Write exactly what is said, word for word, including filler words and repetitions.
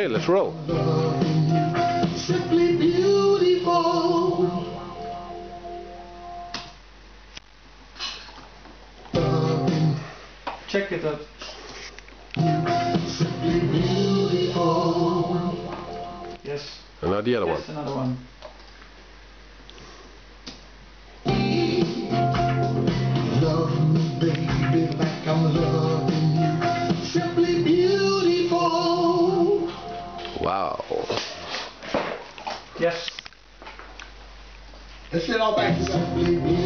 Okay, let's roll. Simply beautiful. Check it out. Simply beautiful. Yes. And now the other Yes, one. another one. Love me, baby, like I'm loving you. Simply beautiful. Wauw. Yes. Er zit altijd simply beautiful.